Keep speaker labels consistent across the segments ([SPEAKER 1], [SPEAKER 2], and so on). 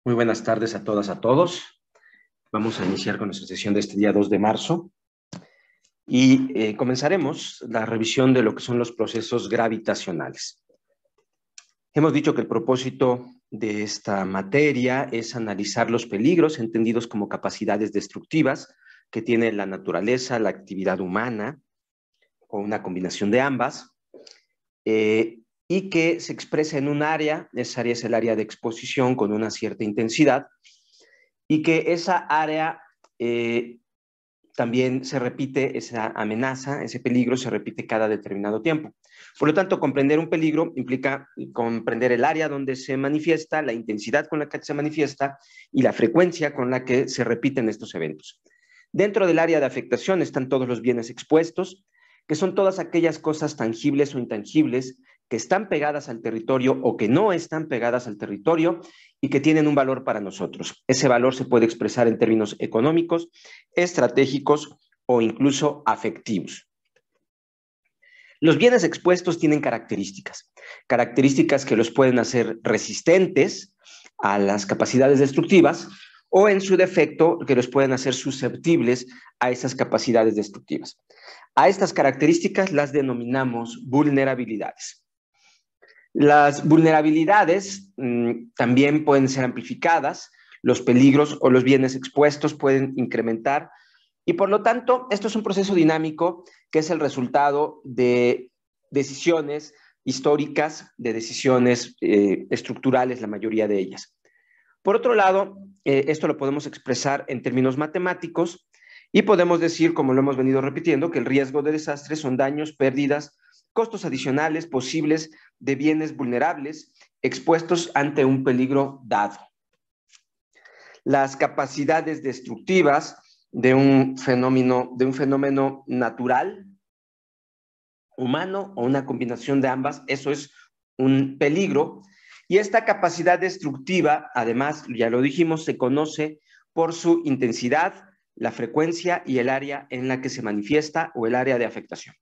[SPEAKER 1] Muy buenas tardes a todas, a todos. Vamos a iniciar con nuestra sesión de este día 2 de marzo y comenzaremos la revisión de lo que son los procesos gravitacionales. Hemos dicho que el propósito de esta materia es analizar los peligros entendidos como capacidades destructivas que tiene la naturaleza, la actividad humana o una combinación de ambas, y que se expresa en un área. Esa área es el área de exposición con una cierta intensidad, y que esa área también se repite, esa amenaza, ese peligro se repite cada determinado tiempo. Por lo tanto, comprender un peligro implica comprender el área donde se manifiesta, la intensidad con la que se manifiesta y la frecuencia con la que se repiten estos eventos. Dentro del área de afectación están todos los bienes expuestos, que son todas aquellas cosas tangibles o intangibles que están pegadas al territorio o que no están pegadas al territorio y que tienen un valor para nosotros. Ese valor se puede expresar en términos económicos, estratégicos o incluso afectivos. Los bienes expuestos tienen características que los pueden hacer resistentes a las capacidades destructivas o, en su defecto, que los pueden hacer susceptibles a esas capacidades destructivas. A estas características las denominamos vulnerabilidades. Las vulnerabilidades también pueden ser amplificadas, los peligros o los bienes expuestos pueden incrementar, y por lo tanto, esto es un proceso dinámico que es el resultado de decisiones históricas, de decisiones estructurales, la mayoría de ellas. Por otro lado, esto lo podemos expresar en términos matemáticos y podemos decir, como lo hemos venido repitiendo, que el riesgo de desastre son daños, pérdidas, costos adicionales posibles de bienes vulnerables expuestos ante un peligro dado. Las capacidades destructivas de un fenómeno natural, humano o una combinación de ambas, eso es un peligro. Y esta capacidad destructiva, además, ya lo dijimos, se conoce por su intensidad, la frecuencia y el área en la que se manifiesta o el área de afectación.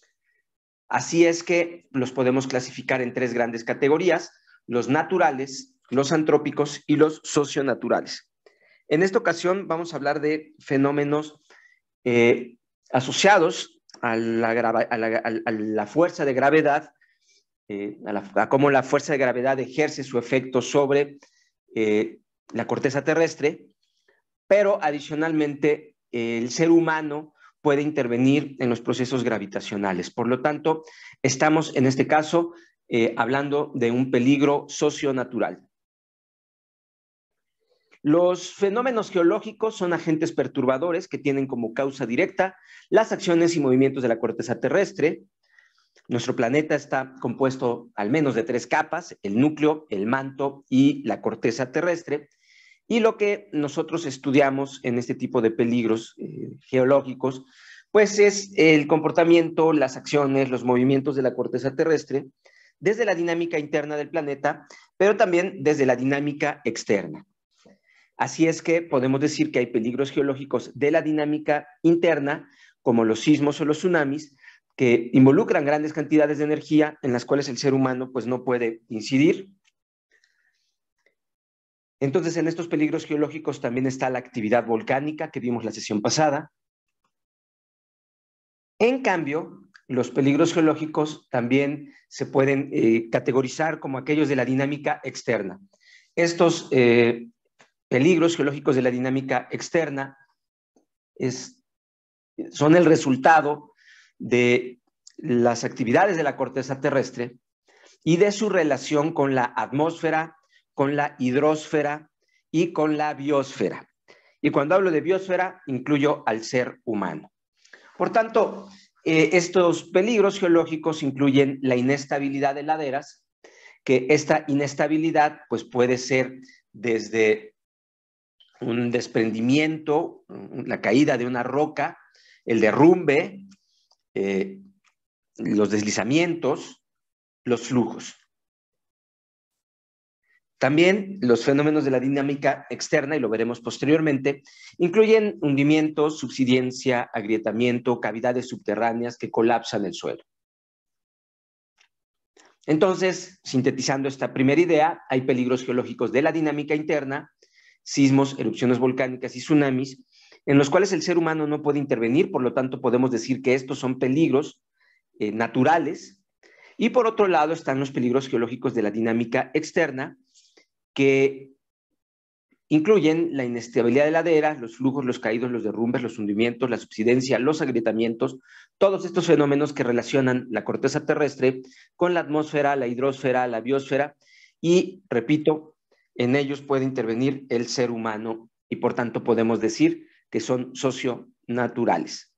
[SPEAKER 1] Así es que los podemos clasificar en tres grandes categorías: los naturales, los antrópicos y los socionaturales. En esta ocasión vamos a hablar de fenómenos asociados a la fuerza de gravedad, a cómo la fuerza de gravedad ejerce su efecto sobre la corteza terrestre, pero adicionalmente el ser humano puede intervenir en los procesos gravitacionales. Por lo tanto, estamos en este caso hablando de un peligro socionatural. Los fenómenos geológicos son agentes perturbadores que tienen como causa directa las acciones y movimientos de la corteza terrestre. Nuestro planeta está compuesto al menos de tres capas: el núcleo, el manto y la corteza terrestre. Y lo que nosotros estudiamos en este tipo de peligros geológicos, pues es el comportamiento, las acciones, los movimientos de la corteza terrestre desde la dinámica interna del planeta, pero también desde la dinámica externa. Así es que podemos decir que hay peligros geológicos de la dinámica interna, como los sismos o los tsunamis, que involucran grandes cantidades de energía en las cuales el ser humano pues no puede incidir. Entonces, en estos peligros geológicos también está la actividad volcánica que vimos la sesión pasada. En cambio, los peligros geológicos también se pueden categorizar como aquellos de la dinámica externa. Estos peligros geológicos de la dinámica externa son el resultado de las actividades de la corteza terrestre y de su relación con la atmósfera, con la hidrosfera y con la biosfera. Y cuando hablo de biosfera, incluyo al ser humano. Por tanto, estos peligros geológicos incluyen la inestabilidad de laderas, que esta inestabilidad pues, puede ser desde un desprendimiento, la caída de una roca, el derrumbe, los deslizamientos, los flujos. También los fenómenos de la dinámica externa, y lo veremos posteriormente, incluyen hundimientos, subsidencia, agrietamiento, cavidades subterráneas que colapsan el suelo. Entonces, sintetizando esta primera idea, hay peligros geológicos de la dinámica interna, sismos, erupciones volcánicas y tsunamis, en los cuales el ser humano no puede intervenir, por lo tanto podemos decir que estos son peligros naturales. Y por otro lado están los peligros geológicos de la dinámica externa, que incluyen la inestabilidad de laderas, los flujos, los caídos, los derrumbes, los hundimientos, la subsidencia, los agrietamientos, todos estos fenómenos que relacionan la corteza terrestre con la atmósfera, la hidrosfera, la biosfera, y, repito, en ellos puede intervenir el ser humano y por tanto podemos decir que son socionaturales.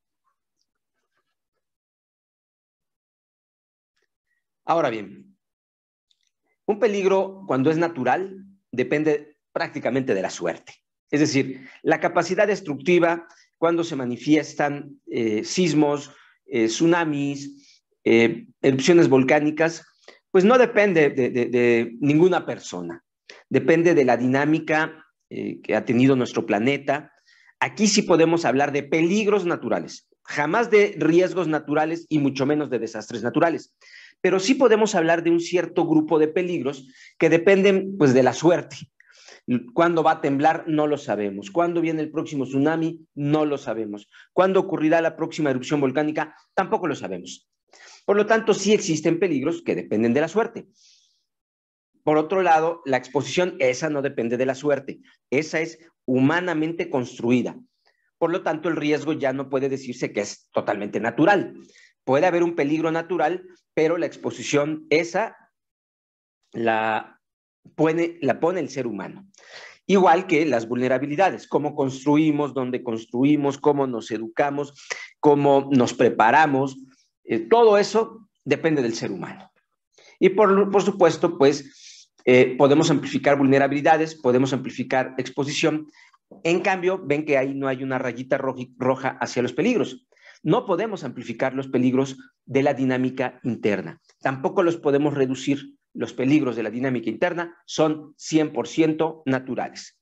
[SPEAKER 1] Ahora bien, un peligro cuando es natural depende prácticamente de la suerte. Es decir, la capacidad destructiva cuando se manifiestan sismos, tsunamis, erupciones volcánicas, pues no depende de ninguna persona. Depende de la dinámica que ha tenido nuestro planeta. Aquí sí podemos hablar de peligros naturales, jamás de riesgos naturales y mucho menos de desastres naturales. Pero sí podemos hablar de un cierto grupo de peligros que dependen pues de la suerte. ¿Cuándo va a temblar? No lo sabemos. ¿Cuándo viene el próximo tsunami? No lo sabemos. ¿Cuándo ocurrirá la próxima erupción volcánica? Tampoco lo sabemos. Por lo tanto, sí existen peligros que dependen de la suerte. Por otro lado, la exposición, esa no depende de la suerte. Esa es humanamente construida. Por lo tanto, el riesgo ya no puede decirse que es totalmente natural. Puede haber un peligro natural, pero la exposición esa la pone el ser humano. Igual que las vulnerabilidades, cómo construimos, dónde construimos, cómo nos educamos, cómo nos preparamos, todo eso depende del ser humano. Y por supuesto, pues podemos amplificar vulnerabilidades, podemos amplificar exposición. En cambio, ven que ahí no hay una rayita roja hacia los peligros. No podemos amplificar los peligros de la dinámica interna. Tampoco los podemos reducir. Los peligros de la dinámica interna son 100% naturales.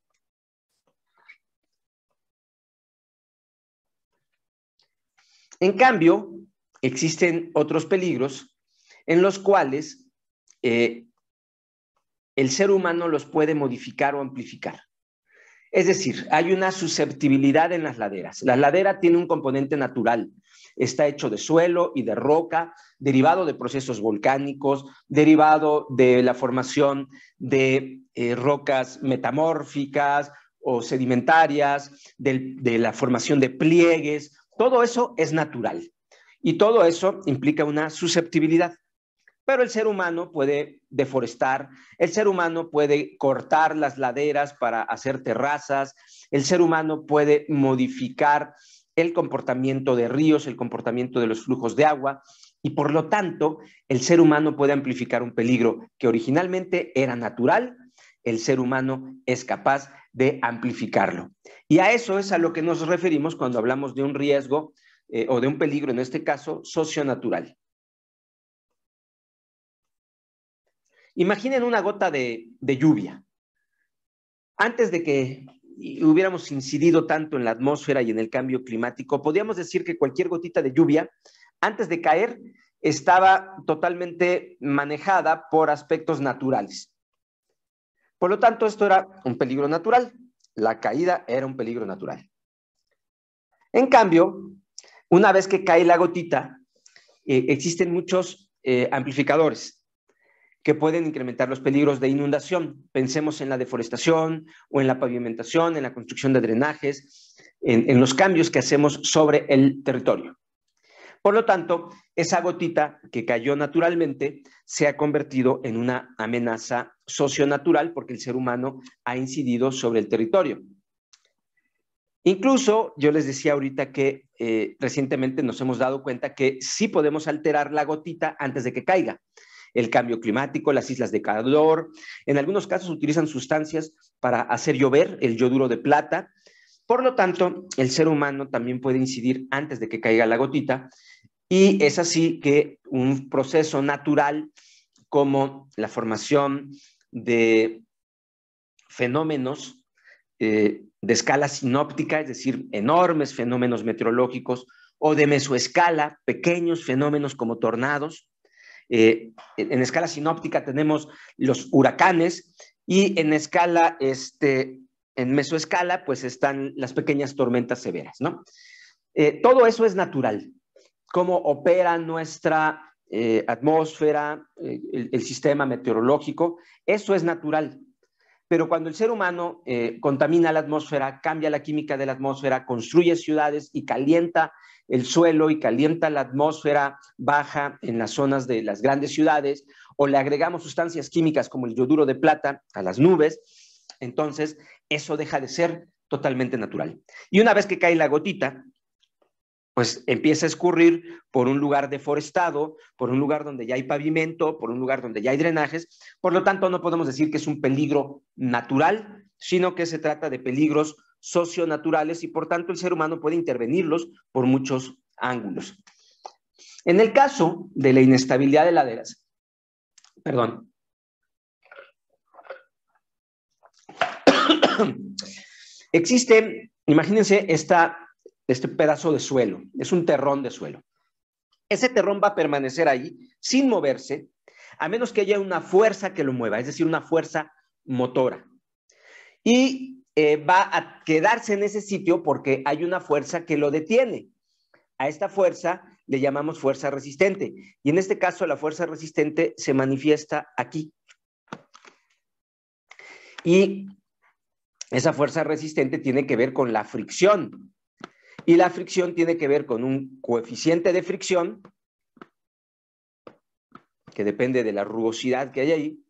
[SPEAKER 1] En cambio, existen otros peligros en los cuales el ser humano los puede modificar o amplificar. Es decir, hay una susceptibilidad en las laderas. La ladera tiene un componente natural. Está hecho de suelo y de roca, derivado de procesos volcánicos, derivado de la formación de rocas metamórficas o sedimentarias, de la formación de pliegues. Todo eso es natural y todo eso implica una susceptibilidad. Pero el ser humano puede deforestar, el ser humano puede cortar las laderas para hacer terrazas, el ser humano puede modificar el comportamiento de ríos, el comportamiento de los flujos de agua, y por lo tanto, el ser humano puede amplificar un peligro que originalmente era natural, el ser humano es capaz de amplificarlo. Y a eso es a lo que nos referimos cuando hablamos de un riesgo o de un peligro, en este caso, socionatural. Imaginen una gota de lluvia. Antes de que hubiéramos incidido tanto en la atmósfera y en el cambio climático, podríamos decir que cualquier gotita de lluvia, antes de caer, estaba totalmente manejada por aspectos naturales. Por lo tanto, esto era un peligro natural. La caída era un peligro natural. En cambio, una vez que cae la gotita, existen muchos amplificadores que pueden incrementar los peligros de inundación. Pensemos en la deforestación o en la pavimentación, en la construcción de drenajes, en los cambios que hacemos sobre el territorio. Por lo tanto, esa gotita que cayó naturalmente se ha convertido en una amenaza socionatural porque el ser humano ha incidido sobre el territorio. Incluso yo les decía ahorita que recientemente nos hemos dado cuenta que sí podemos alterar la gotita antes de que caiga. El cambio climático, las islas de calor, en algunos casos utilizan sustancias para hacer llover el yoduro de plata. Por lo tanto, el ser humano también puede incidir antes de que caiga la gotita y es así que un proceso natural como la formación de fenómenos de escala sinóptica, es decir, enormes fenómenos meteorológicos, o de mesoescala, pequeños fenómenos como tornados, En escala sinóptica tenemos los huracanes y en escala, en mesoescala, pues están las pequeñas tormentas severas, ¿no? Todo eso es natural. Cómo opera nuestra atmósfera, el sistema meteorológico, eso es natural. Pero cuando el ser humano contamina la atmósfera, cambia la química de la atmósfera, construye ciudades y calienta el suelo y calienta la atmósfera baja en las zonas de las grandes ciudades, o le agregamos sustancias químicas como el yoduro de plata a las nubes, entonces eso deja de ser totalmente natural. Y una vez que cae la gotita, pues empieza a escurrir por un lugar deforestado, por un lugar donde ya hay pavimento, por un lugar donde ya hay drenajes. Por lo tanto, no podemos decir que es un peligro natural, sino que se trata de peligros socionaturales y por tanto el ser humano puede intervenirlos por muchos ángulos. En el caso de la inestabilidad de laderas, perdón, existe, imagínense este pedazo de suelo, es un terrón de suelo. Ese terrón va a permanecer ahí sin moverse, a menos que haya una fuerza que lo mueva, es decir, una fuerza motora. Y va a quedarse en ese sitio porque hay una fuerza que lo detiene. A esta fuerza le llamamos fuerza resistente. Y en este caso, la fuerza resistente se manifiesta aquí. Y esa fuerza resistente tiene que ver con la fricción. Y la fricción tiene que ver con un coeficiente de fricción que depende de la rugosidad que hay ahí.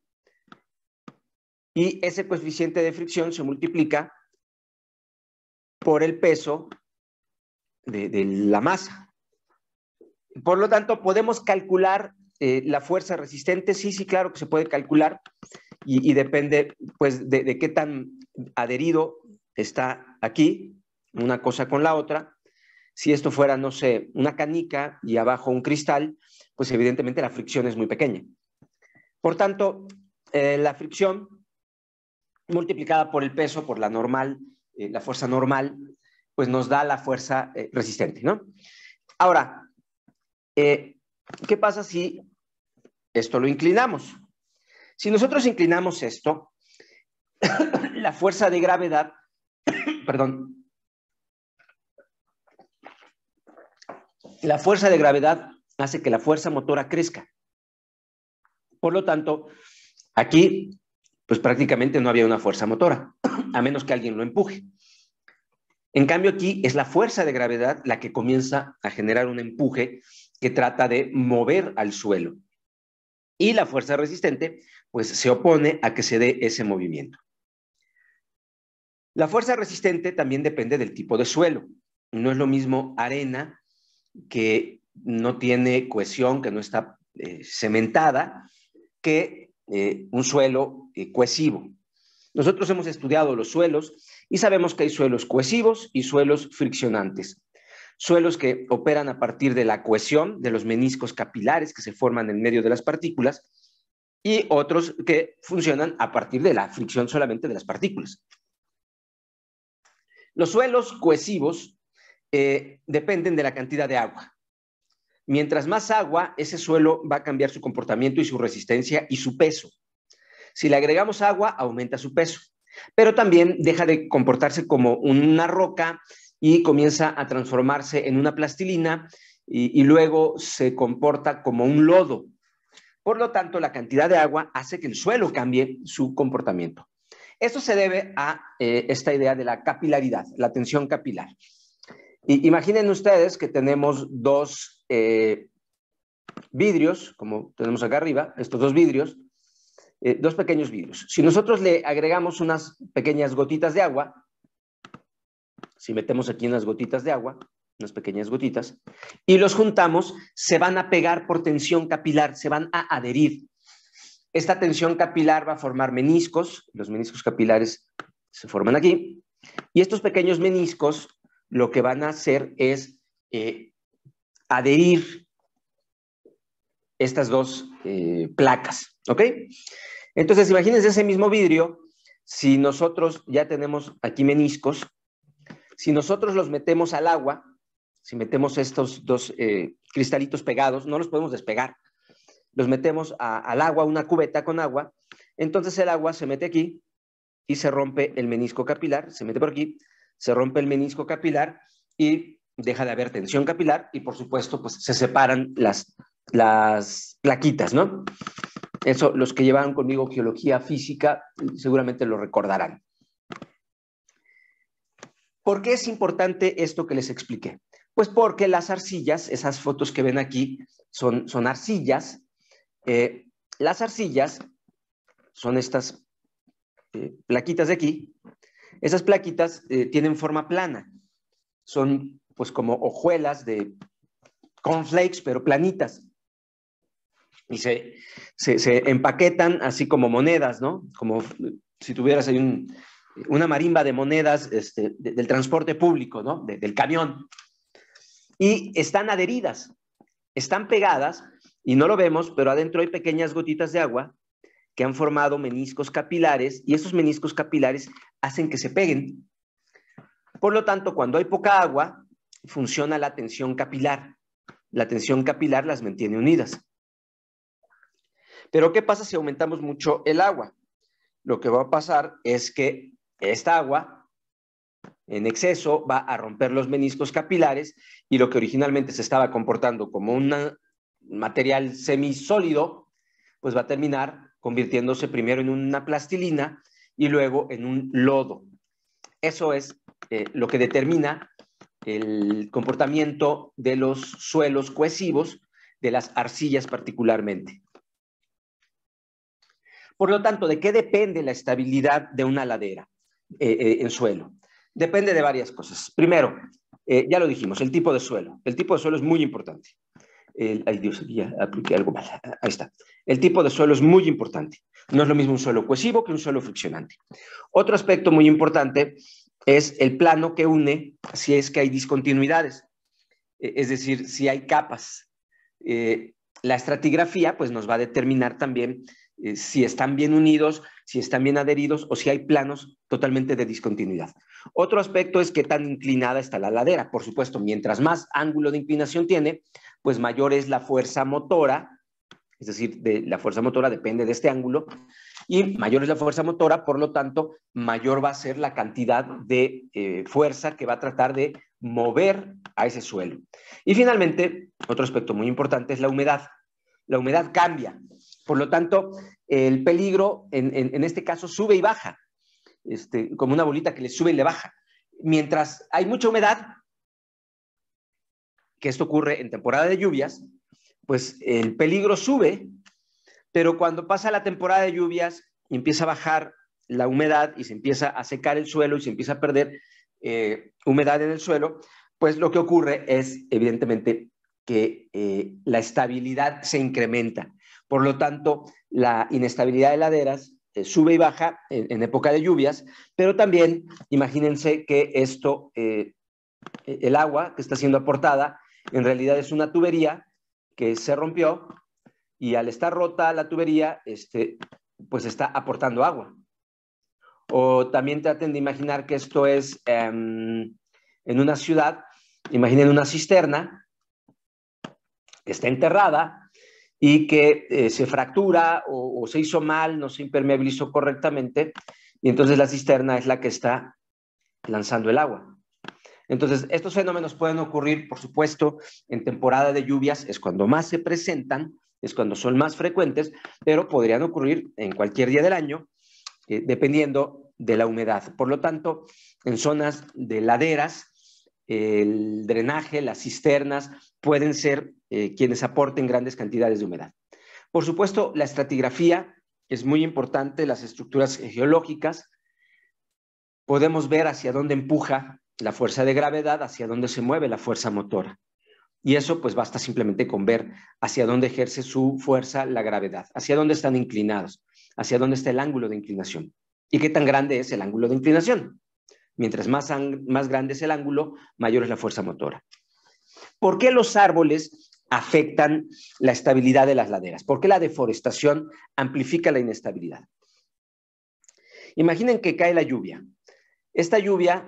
[SPEAKER 1] Y ese coeficiente de fricción se multiplica por el peso de la masa. Por lo tanto, podemos calcular la fuerza resistente. Sí, claro que se puede calcular y depende pues de qué tan adherido está aquí una cosa con la otra. Si esto fuera, no sé, una canica y abajo un cristal, pues evidentemente la fricción es muy pequeña. Por tanto, la fricción multiplicada por el peso, por la normal, la fuerza normal, pues nos da la fuerza resistente, ¿no? Ahora, ¿qué pasa si esto lo inclinamos? Si nosotros inclinamos esto, la fuerza de gravedad, perdón, la fuerza de gravedad hace que la fuerza motora crezca. Por lo tanto, aquí, pues prácticamente no había una fuerza motora, a menos que alguien lo empuje. En cambio, aquí es la fuerza de gravedad la que comienza a generar un empuje que trata de mover al suelo. Y la fuerza resistente, pues se opone a que se dé ese movimiento. La fuerza resistente también depende del tipo de suelo. No es lo mismo arena, que no tiene cohesión, que no está cementada, que un suelo cohesivo. Nosotros hemos estudiado los suelos y sabemos que hay suelos cohesivos y suelos friccionantes. Suelos que operan a partir de la cohesión de los meniscos capilares que se forman en medio de las partículas y otros que funcionan a partir de la fricción solamente de las partículas. Los suelos cohesivos dependen de la cantidad de agua. Mientras más agua, ese suelo va a cambiar su comportamiento y su resistencia y su peso. Si le agregamos agua, aumenta su peso, pero también deja de comportarse como una roca y comienza a transformarse en una plastilina y luego se comporta como un lodo. Por lo tanto, la cantidad de agua hace que el suelo cambie su comportamiento. Esto se debe a esta idea de la capilaridad, la tensión capilar. Y imaginen ustedes que tenemos dos vidrios, como tenemos acá arriba, estos dos vidrios, dos pequeños vidrios. Si nosotros le agregamos unas pequeñas gotitas de agua, si metemos aquí unas gotitas de agua, unas pequeñas gotitas, y los juntamos, se van a pegar por tensión capilar, se van a adherir. Esta tensión capilar va a formar meniscos, los meniscos capilares se forman aquí, y estos pequeños meniscos lo que van a hacer es adherir estas dos placas, ¿ok? Entonces, imagínense ese mismo vidrio, si nosotros ya tenemos aquí meniscos, si nosotros los metemos al agua, si metemos estos dos cristalitos pegados, no los podemos despegar. los metemos al agua, una cubeta con agua, entonces el agua se mete aquí y se rompe el menisco capilar, se mete por aquí, se rompe el menisco capilar y deja de haber tensión capilar y por supuesto pues se separan las plaquitas, ¿no? Eso, los que llevaron conmigo geología física seguramente lo recordarán. ¿Por qué es importante esto que les expliqué? Pues porque las arcillas, esas fotos que ven aquí, son arcillas. Las arcillas son estas plaquitas de aquí. Esas plaquitas tienen forma plana. Son pues como hojuelas de cornflakes, pero planitas. Y se empaquetan así como monedas, ¿no? Como si tuvieras ahí una marimba de monedas del transporte público, ¿no? Del camión. Y están adheridas, están pegadas, y no lo vemos, pero adentro hay pequeñas gotitas de agua que han formado meniscos capilares, y esos meniscos capilares hacen que se peguen. Por lo tanto, cuando hay poca agua, funciona la tensión capilar. La tensión capilar las mantiene unidas. Pero ¿qué pasa si aumentamos mucho el agua? Lo que va a pasar es que esta agua en exceso va a romper los meniscos capilares y lo que originalmente se estaba comportando como un material semisólido, pues va a terminar convirtiéndose primero en una plastilina y luego en un lodo. Eso es lo que determina el comportamiento de los suelos cohesivos, de las arcillas particularmente. Por lo tanto, ¿de qué depende la estabilidad de una ladera en suelo? Depende de varias cosas. Primero, ya lo dijimos, el tipo de suelo. El tipo de suelo es muy importante. Ay Dios, ya apliqué algo mal. Ahí está. El tipo de suelo es muy importante. No es lo mismo un suelo cohesivo que un suelo friccionante. Otro aspecto muy importante es el plano que une si es que hay discontinuidades. Es decir, si hay capas. La estratigrafía pues nos va a determinar también si están bien unidos, si están bien adheridos o si hay planos totalmente de discontinuidad. Otro aspecto es qué tan inclinada está la ladera. Por supuesto, mientras más ángulo de inclinación tiene, pues mayor es la fuerza motora, es decir, la fuerza motora depende de este ángulo, y mayor es la fuerza motora, por lo tanto, mayor va a ser la cantidad de fuerza que va a tratar de mover a ese suelo. Y finalmente, otro aspecto muy importante es la humedad. La humedad cambia. Por lo tanto, el peligro en este caso sube y baja, como una bolita que le sube y le baja. Mientras hay mucha humedad, que esto ocurre en temporada de lluvias, pues el peligro sube, pero cuando pasa la temporada de lluvias y empieza a bajar la humedad y se empieza a secar el suelo y se empieza a perder humedad en el suelo, pues lo que ocurre es evidentemente que la estabilidad se incrementa. Por lo tanto, la inestabilidad de laderas sube y baja en época de lluvias, pero también imagínense que esto, el agua que está siendo aportada, en realidad es una tubería que se rompió y al estar rota la tubería, pues está aportando agua. O también traten de imaginar que esto es en una ciudad, imaginen una cisterna que está enterrada y que se fractura o se hizo mal, no se impermeabilizó correctamente, y entonces la cisterna es la que está lanzando el agua. Entonces, estos fenómenos pueden ocurrir, por supuesto, en temporada de lluvias, es cuando más se presentan, es cuando son más frecuentes, pero podrían ocurrir en cualquier día del año, dependiendo de la humedad. Por lo tanto, en zonas de laderas, el drenaje, las cisternas, pueden ser quienes aporten grandes cantidades de humedad. Por supuesto, la estratigrafía es muy importante, las estructuras geológicas. Podemos ver hacia dónde empuja la fuerza de gravedad, hacia dónde se mueve la fuerza motora. Y eso pues basta simplemente con ver hacia dónde ejerce su fuerza la gravedad, hacia dónde están inclinados, hacia dónde está el ángulo de inclinación y qué tan grande es el ángulo de inclinación. Mientras más grande es el ángulo, mayor es la fuerza motora. ¿Por qué los árboles afectan la estabilidad de las laderas? ¿Por qué la deforestación amplifica la inestabilidad? Imaginen que cae la lluvia. Esta lluvia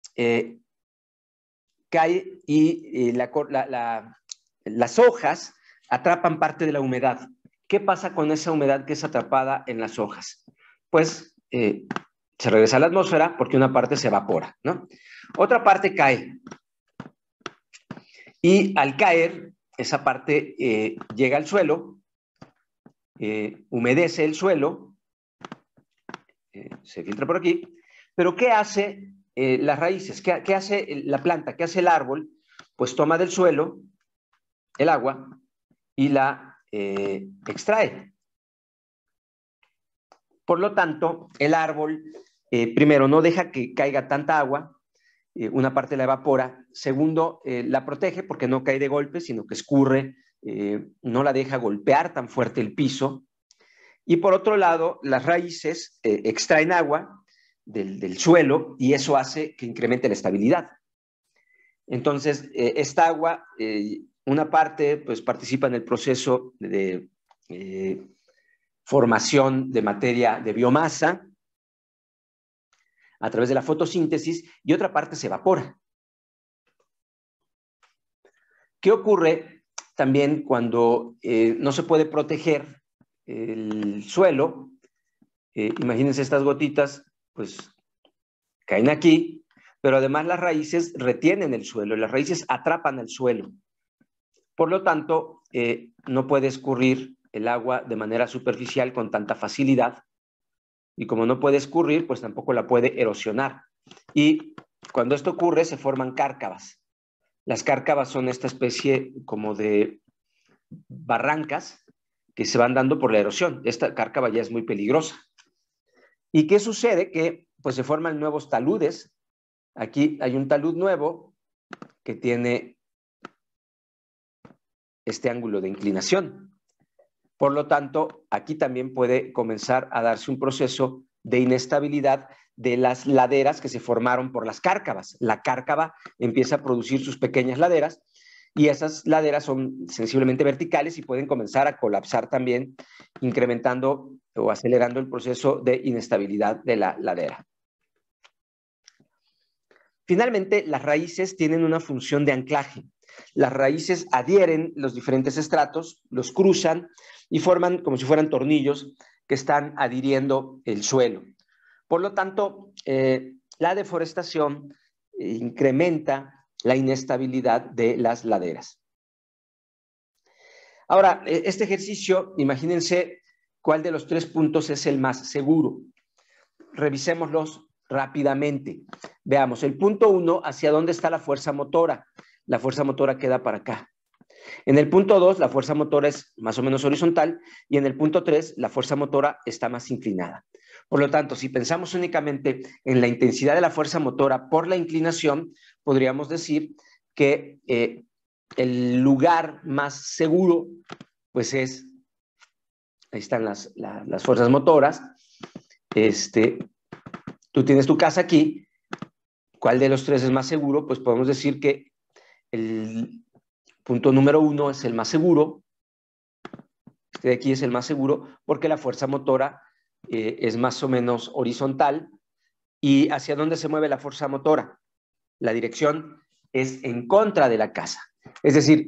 [SPEAKER 1] cae y las hojas atrapan parte de la humedad. ¿qué pasa con esa humedad que es atrapada en las hojas? Pues se regresa a la atmósfera porque una parte se evapora, ¿no? Otra parte cae. Y al caer, esa parte llega al suelo, humedece el suelo, se filtra por aquí. Pero ¿qué hace las raíces? ¿Qué hace la planta? ¿Qué hace el árbol? Pues toma del suelo el agua y la extrae. Por lo tanto, el árbol, primero, no deja que caiga tanta agua, una parte la evapora, segundo, la protege porque no cae de golpe, sino que escurre, no la deja golpear tan fuerte el piso, y por otro lado, las raíces extraen agua del suelo y eso hace que incremente la estabilidad. Entonces, esta agua, una parte, pues participa en el proceso de formación de materia de biomasa a través de la fotosíntesis y otra parte se evapora. ¿Qué ocurre también cuando no se puede proteger el suelo? Imagínense estas gotitas, pues caen aquí, pero además las raíces retienen el suelo, las raíces atrapan el suelo. Por lo tanto, no puede escurrir el agua de manera superficial con tanta facilidad. Y como no puede escurrir, pues tampoco la puede erosionar. Y cuando esto ocurre, se forman cárcavas. Las cárcavas son esta especie como de barrancas que se van dando por la erosión. Esta cárcava ya es muy peligrosa. ¿Y qué sucede? Que pues se forman nuevos taludes. Aquí hay un talud nuevo que tiene este ángulo de inclinación. Por lo tanto, aquí también puede comenzar a darse un proceso de inestabilidad de las laderas que se formaron por las cárcavas. La cárcava empieza a producir sus pequeñas laderas y esas laderas son sensiblemente verticales y pueden comenzar a colapsar también, incrementando o acelerando el proceso de inestabilidad de la ladera. Finalmente, las raíces tienen una función de anclaje. Las raíces adhieren los diferentes estratos, los cruzan y forman como si fueran tornillos que están adhiriendo el suelo. Por lo tanto, la deforestación incrementa la inestabilidad de las laderas. Ahora, este ejercicio, imagínense cuál de los 3 puntos es el más seguro. Revisémoslos rápidamente. Veamos, el punto 1, ¿hacia dónde está la fuerza motora? La fuerza motora queda para acá. En el punto 2, la fuerza motora es más o menos horizontal y en el punto 3, la fuerza motora está más inclinada. Por lo tanto, si pensamos únicamente en la intensidad de la fuerza motora por la inclinación, podríamos decir que el lugar más seguro, pues es, ahí están las fuerzas motoras. Tú tienes tu casa aquí. ¿Cuál de los 3 es más seguro? Pues podemos decir que el punto número 1 es el más seguro. Este de aquí es el más seguro porque la fuerza motora es más o menos horizontal. ¿Y hacia dónde se mueve la fuerza motora? La dirección es en contra de la casa. Es decir,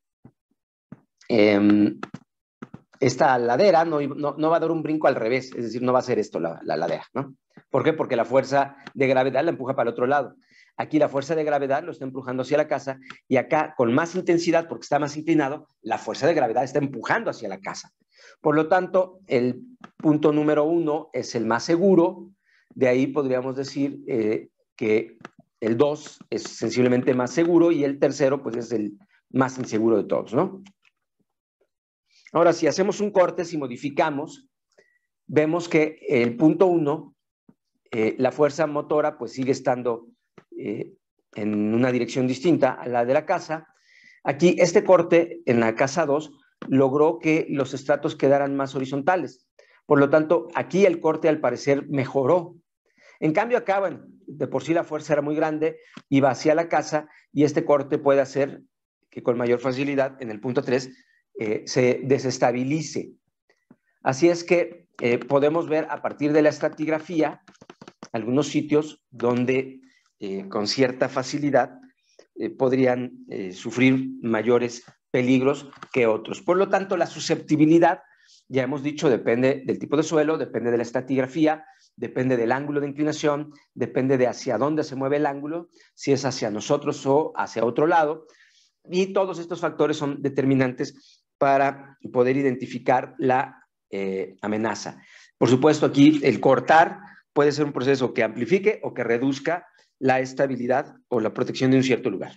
[SPEAKER 1] esta ladera no va a dar un brinco al revés, es decir, no va a ser esto la ladera, ¿no? ¿Por qué? Porque la fuerza de gravedad la empuja para el otro lado. Aquí la fuerza de gravedad lo está empujando hacia la casa y acá con más intensidad, porque está más inclinado, la fuerza de gravedad está empujando hacia la casa. Por lo tanto, el punto número 1 es el más seguro. De ahí podríamos decir que el 2 es sensiblemente más seguro y el tercero pues es el más inseguro de todos, ¿no? Ahora, si hacemos un corte, si modificamos, vemos que el punto 1, la fuerza motora pues sigue estando en una dirección distinta a la de la casa. Aquí este corte en la casa 2 logró que los estratos quedaran más horizontales. Por lo tanto, aquí el corte al parecer mejoró. En cambio acá, bueno, de por sí la fuerza era muy grande, iba hacia la casa y este corte puede hacer que con mayor facilidad en el punto 3 se desestabilice. Así es que podemos ver a partir de la estratigrafía algunos sitios donde con cierta facilidad podrían sufrir mayores peligros que otros. Por lo tanto, la susceptibilidad ya hemos dicho, depende del tipo de suelo, depende de la estratigrafía, depende del ángulo de inclinación, depende de hacia dónde se mueve el ángulo, si es hacia nosotros o hacia otro lado. Y todos estos factores son determinantes para poder identificar la amenaza. Por supuesto, aquí el cortar puede ser un proceso que amplifique o que reduzca la estabilidad o la protección de un cierto lugar.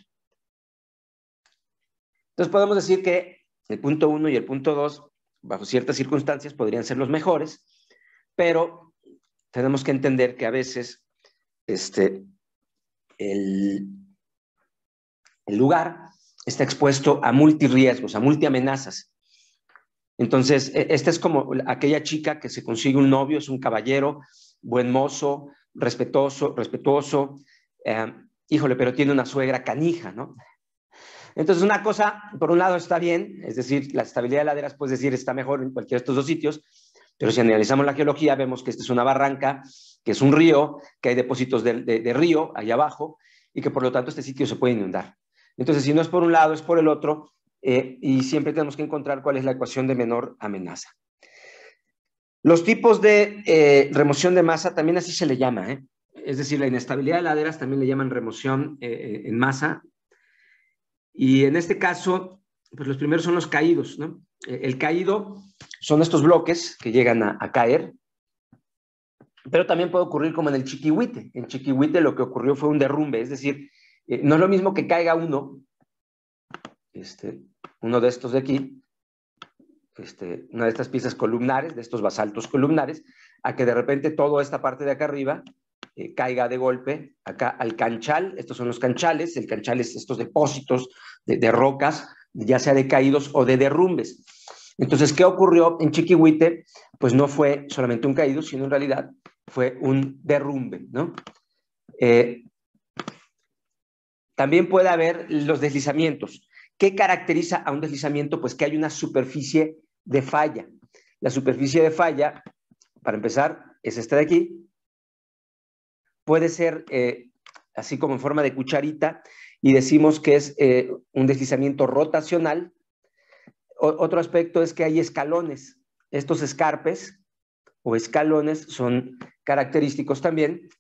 [SPEAKER 1] Entonces podemos decir que el punto 1 y el punto 2, bajo ciertas circunstancias, podrían ser los mejores, pero tenemos que entender que a veces el lugar está expuesto a multirriesgos, a multiamenazas. Entonces, esta es como aquella chica que se consigue un novio, es un caballero, buen mozo, respetuoso, híjole, pero tiene una suegra canija, ¿no? Entonces, una cosa, por un lado está bien, es decir, la estabilidad de laderas, puedes decir, está mejor en cualquiera de estos dos sitios, pero si analizamos la geología, vemos que esta es una barranca, que es un río, que hay depósitos de río ahí abajo, y que por lo tanto este sitio se puede inundar. Entonces, si no es por un lado, es por el otro, y siempre tenemos que encontrar cuál es la ecuación de menor amenaza. Los tipos de remoción de masa también así se le llama, ¿eh? Es decir, la inestabilidad de laderas también le llaman remoción en masa. Y en este caso, pues los primeros son los caídos, ¿no? El caído son estos bloques que llegan a caer, pero también puede ocurrir como en el Chiquihuite. En Chiquihuite lo que ocurrió fue un derrumbe, es decir, no es lo mismo que caiga uno de estos de aquí, una de estas piezas columnares, de estos basaltos columnares, a que de repente toda esta parte de acá arriba caiga de golpe acá al canchal. Estos son los canchales. El canchal es estos depósitos de rocas, ya sea de caídos o de derrumbes. Entonces, ¿qué ocurrió en Chiquihuite? Pues no fue solamente un caído, sino en realidad fue un derrumbe, ¿no? También puede haber los deslizamientos. ¿Qué caracteriza a un deslizamiento? Pues que hay una superficie de falla. La superficie de falla, para empezar, es esta de aquí. Puede ser así como en forma de cucharita, y decimos que es un deslizamiento rotacional. Otro aspecto es que hay escalones. Estos escarpes o escalones son característicos también.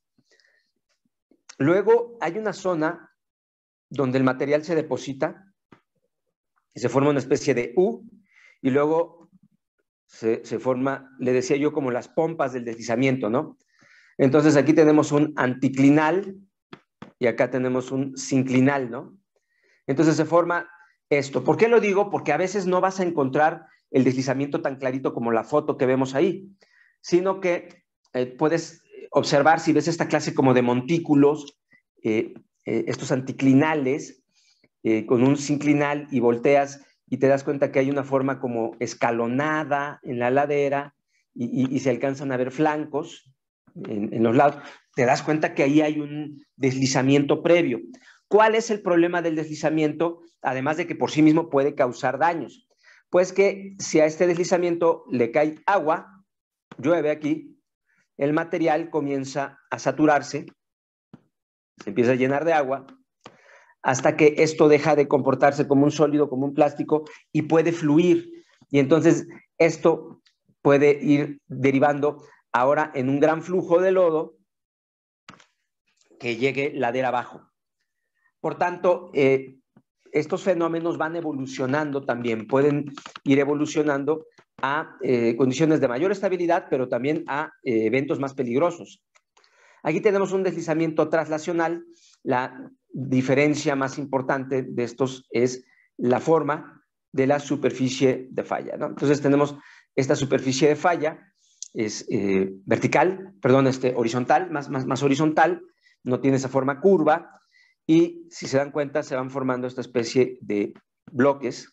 [SPEAKER 1] Luego hay una zona donde el material se deposita y se forma una especie de U, y luego se forma, le decía yo, como las pompas del deslizamiento, ¿no? Entonces aquí tenemos un anticlinal y acá tenemos un sinclinal, ¿no? Entonces se forma esto. ¿Por qué lo digo? Porque a veces no vas a encontrar el deslizamiento tan clarito como la foto que vemos ahí, sino que puedes observar, si ves esta clase como de montículos, estos anticlinales, con un sinclinal, y volteas y te das cuenta que hay una forma como escalonada en la ladera, y se alcanzan a ver flancos en los lados. Te das cuenta que ahí hay un deslizamiento previo. ¿Cuál es el problema del deslizamiento? Además de que por sí mismo puede causar daños. Pues que si a este deslizamiento le cae agua, llueve aquí, el material comienza a saturarse, se empieza a llenar de agua, hasta que esto deja de comportarse como un sólido, como un plástico, y puede fluir. Y entonces esto puede ir derivando ahora en un gran flujo de lodo que llegue ladera abajo. Por tanto, estos fenómenos van evolucionando también, pueden ir evolucionando a condiciones de mayor estabilidad, pero también a eventos más peligrosos. Aquí tenemos un deslizamiento traslacional. La diferencia más importante de estos es la forma de la superficie de falla, ¿no? Entonces tenemos esta superficie de falla, es horizontal, más horizontal, no tiene esa forma curva, y si se dan cuenta se van formando esta especie de bloques.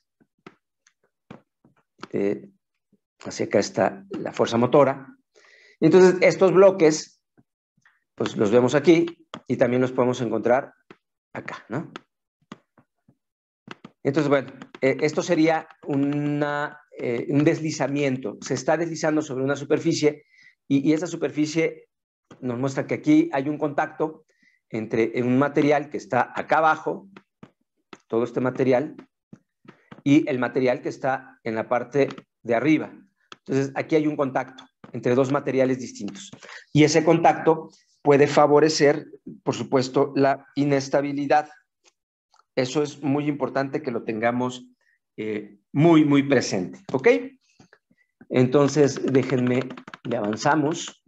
[SPEAKER 1] Hacia acá está la fuerza motora. Entonces estos bloques, pues los vemos aquí, y también los podemos encontrar acá, ¿no? Entonces, bueno, esto sería un deslizamiento. Se está deslizando sobre una superficie, y esa superficie nos muestra que aquí hay un contacto entre un material que está acá abajo, todo este material, y el material que está en la parte de arriba. Entonces, aquí hay un contacto entre dos materiales distintos. Y ese contacto puede favorecer, por supuesto, la inestabilidad. Eso es muy importante que lo tengamos muy presente. ¿Ok? Entonces, déjenme, le avanzamos.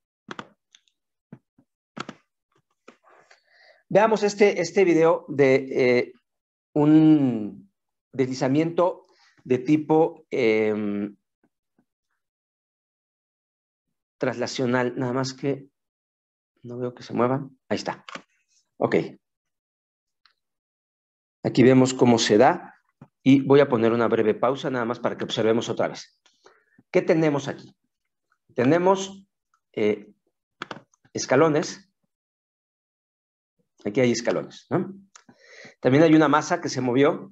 [SPEAKER 1] Veamos este video de un deslizamiento de tipo traslacional. Nada más que no veo que se muevan. Ahí está. Ok. Aquí vemos cómo se da y voy a poner una breve pausa nada más para que observemos otra vez. ¿Qué tenemos aquí? Tenemos escalones. Aquí hay escalones, ¿no? También hay una masa que se movió.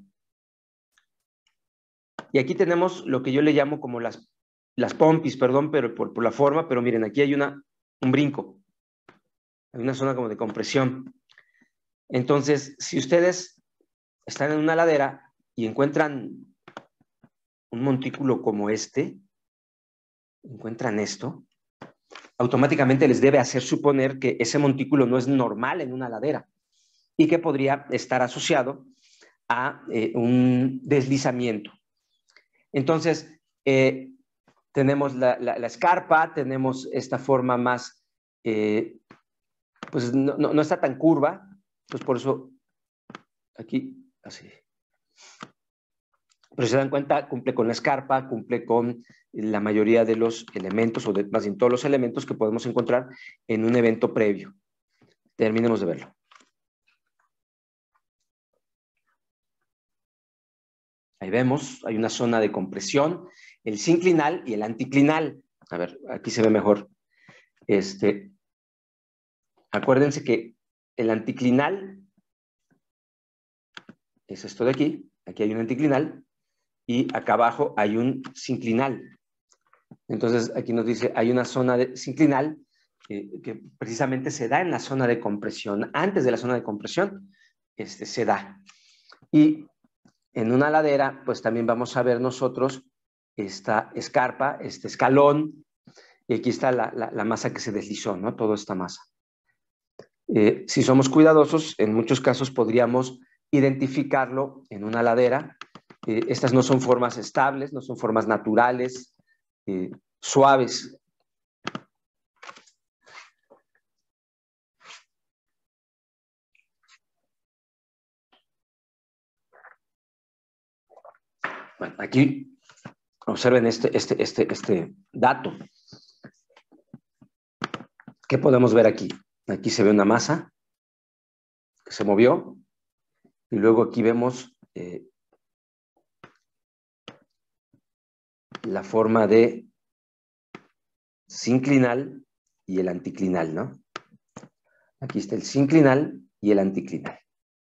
[SPEAKER 1] Y aquí tenemos lo que yo le llamo como las pompis, perdón, pero por la forma, pero miren, aquí hay un brinco. Hay una zona como de compresión. Entonces, si ustedes están en una ladera y encuentran un montículo como este, encuentran esto, automáticamente les debe hacer suponer que ese montículo no es normal en una ladera y que podría estar asociado a un deslizamiento. Entonces, tenemos la escarpa, tenemos esta forma más, pues no está tan curva, pues por eso aquí, así. Pero si se dan cuenta, cumple con la escarpa, cumple con la mayoría de los elementos, o más bien todos los elementos que podemos encontrar en un evento previo. Terminemos de verlo. Ahí vemos, hay una zona de compresión, el sinclinal y el anticlinal. A ver, aquí se ve mejor. Acuérdense que el anticlinal es esto de aquí. Aquí hay un anticlinal y acá abajo hay un sinclinal. Entonces, aquí nos dice, hay una zona de sinclinal que precisamente se da en la zona de compresión. Antes de la zona de compresión, se da. Y en una ladera, pues también vamos a ver nosotros esta escarpa, este escalón, y aquí está la masa que se deslizó, ¿no? Toda esta masa. Si somos cuidadosos, en muchos casos podríamos identificarlo en una ladera. Estas no son formas estables, no son formas naturales, suaves. Bueno, aquí observen este dato. ¿Qué podemos ver aquí? Aquí se ve una masa que se movió y luego aquí vemos la forma de sinclinal y el anticlinal, ¿no? Aquí está el sinclinal y el anticlinal.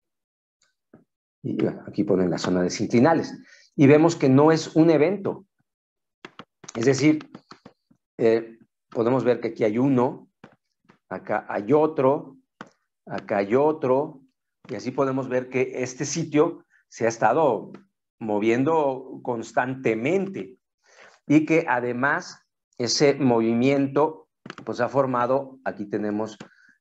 [SPEAKER 1] Y bueno, aquí ponen la zona de sinclinales. Y vemos que no es un evento. Es decir, podemos ver que aquí hay uno, acá hay otro, acá hay otro, y así podemos ver que este sitio se ha estado moviendo constantemente y que además ese movimiento pues ha formado, aquí tenemos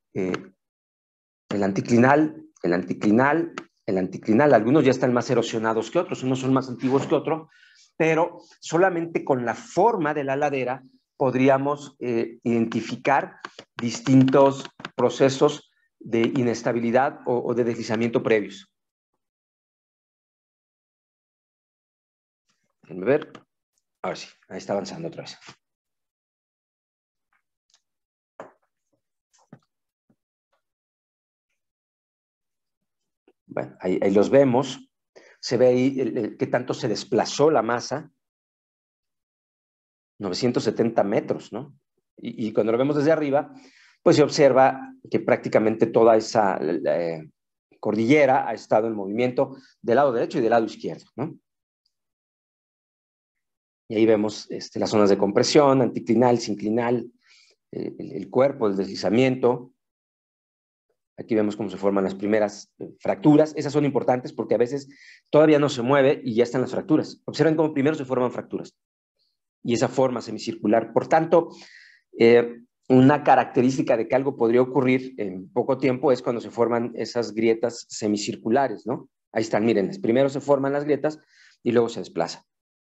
[SPEAKER 1] el anticlinal, el anticlinal, el anticlinal. Algunos ya están más erosionados que otros, unos son más antiguos que otros, pero solamente con la forma de la ladera podríamos identificar distintos procesos de inestabilidad o de deslizamiento previos. Déjenme ver. Ahora sí, ahí está avanzando otra vez. Bueno, ahí los vemos. Se ve ahí qué tanto se desplazó la masa. 970 metros, ¿no? Y cuando lo vemos desde arriba, pues se observa que prácticamente toda esa cordillera ha estado en movimiento del lado derecho y del lado izquierdo, ¿no? Y ahí vemos las zonas de compresión, anticlinal, sinclinal, el cuerpo, el deslizamiento. Aquí vemos cómo se forman las primeras fracturas. Esas son importantes porque a veces todavía no se mueve y ya están las fracturas. Observen cómo primero se forman fracturas. y esa forma semicircular. Por tanto, una característica de que algo podría ocurrir en poco tiempo es cuando se forman esas grietas semicirculares, ¿no? Ahí están, miren, primero se forman las grietas y luego se desplaza.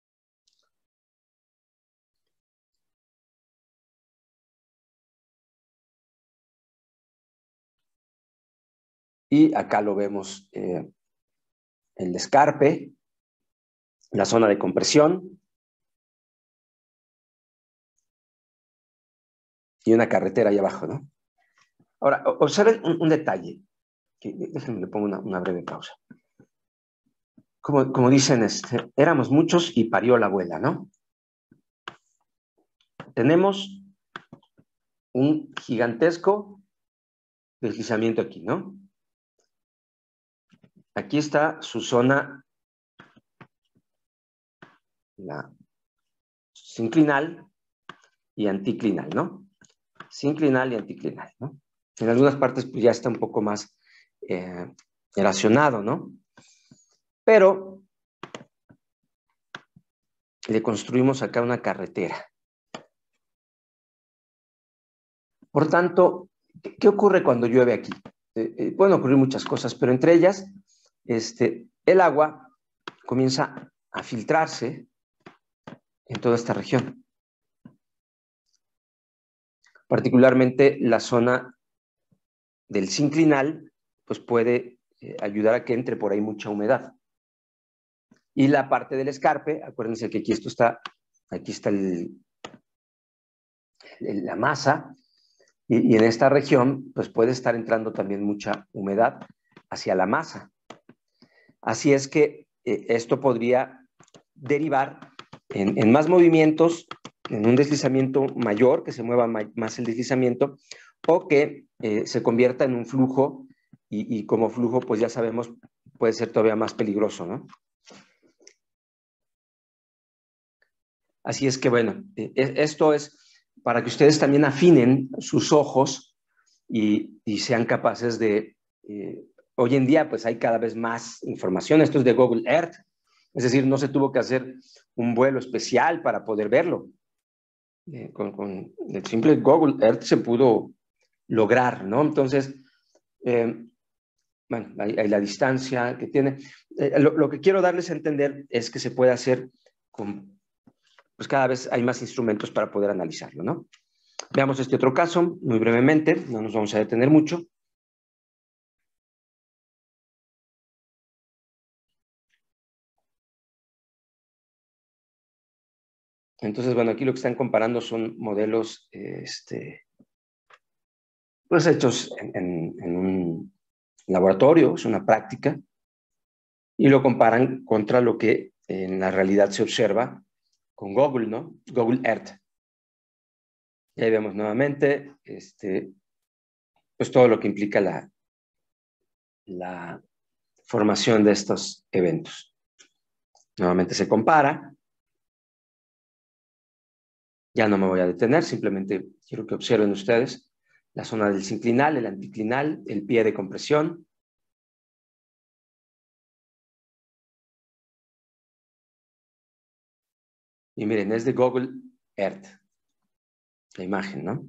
[SPEAKER 1] Y acá lo vemos, el escarpe, la zona de compresión y una carretera ahí abajo, ¿no? Ahora, observen un detalle. Déjenme, le pongo una breve pausa. Como dicen, éramos muchos y parió la abuela, ¿no? Tenemos un gigantesco deslizamiento aquí, ¿no? Aquí está su zona, la sinclinal y anticlinal, ¿no? Sinclinal y anticlinal, ¿no? En algunas partes pues ya está un poco más erosionado, ¿no? Pero le construimos acá una carretera. Por tanto, ¿qué ocurre cuando llueve aquí? Pueden ocurrir muchas cosas, pero entre ellas, el agua comienza a filtrarse en toda esta región. Particularmente la zona del sinclinal, pues puede ayudar a que entre por ahí mucha humedad. Y la parte del escarpe, acuérdense que aquí está la masa, y en esta región, pues puede estar entrando también mucha humedad hacia la masa. Así es que esto podría derivar en más movimientos, en un deslizamiento mayor, que se mueva más el deslizamiento, o que se convierta en un flujo, y como flujo, pues ya sabemos, puede ser todavía más peligroso, ¿no? Así es que, bueno, esto es para que ustedes también afinen sus ojos y sean capaces de... hoy en día, pues hay cada vez más información. Esto es de Google Earth. Es decir, no se tuvo que hacer un vuelo especial para poder verlo. Con el simple Google Earth se pudo lograr, ¿no? Entonces, bueno, hay la distancia que tiene. Lo que quiero darles a entender es que se puede hacer con, pues cada vez hay más instrumentos para poder analizarlo, ¿no? Veamos este otro caso muy brevemente, no nos vamos a detener mucho. Entonces, bueno, aquí lo que están comparando son modelos, pues hechos en un laboratorio, es una práctica, y lo comparan contra lo que en la realidad se observa con Google, ¿no? Google Earth. Y ahí vemos nuevamente, pues todo lo que implica la formación de estos eventos. Nuevamente se compara. Ya no me voy a detener, simplemente quiero que observen ustedes la zona del sinclinal, el anticlinal, el pie de compresión. Y miren, es de Google Earth, la imagen, ¿no?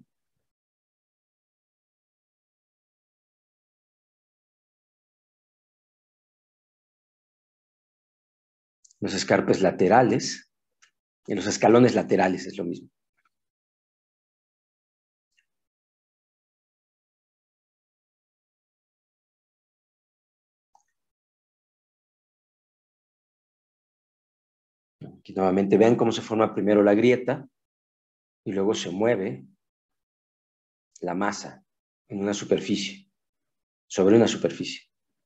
[SPEAKER 1] Los escarpes laterales y los escalones laterales es lo mismo. Aquí nuevamente vean cómo se forma primero la grieta y luego se mueve la masa en una superficie, sobre una superficie.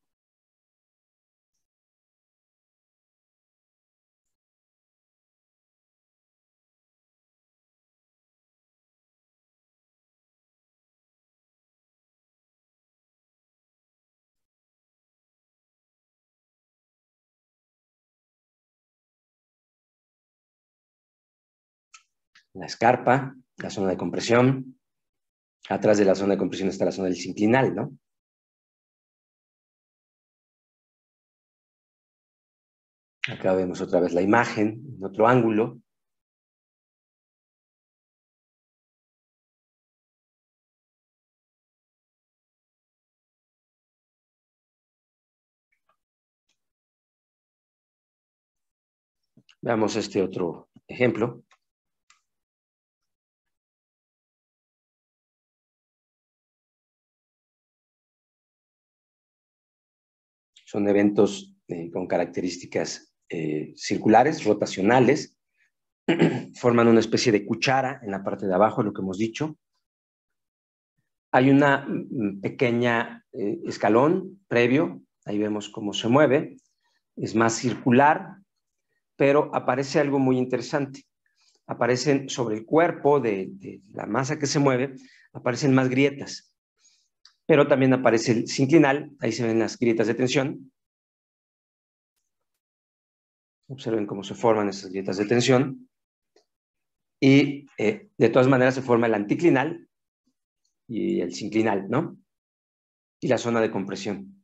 [SPEAKER 1] La escarpa, la zona de compresión. Atrás de la zona de compresión está la zona del sinclinal, ¿no? Acá vemos otra vez la imagen en otro ángulo. Veamos este otro ejemplo. Son eventos con características circulares, rotacionales. Forman una especie de cuchara en la parte de abajo, lo que hemos dicho. Hay una pequeña escalón previo. Ahí vemos cómo se mueve. Es más circular, pero aparece algo muy interesante. Aparecen sobre el cuerpo de la masa que se mueve, aparecen más grietas. Pero también aparece el sinclinal. Ahí se ven las grietas de tensión. Observen cómo se forman esas grietas de tensión. Y de todas maneras se forma el anticlinal y el sinclinal, ¿no? Y la zona de compresión.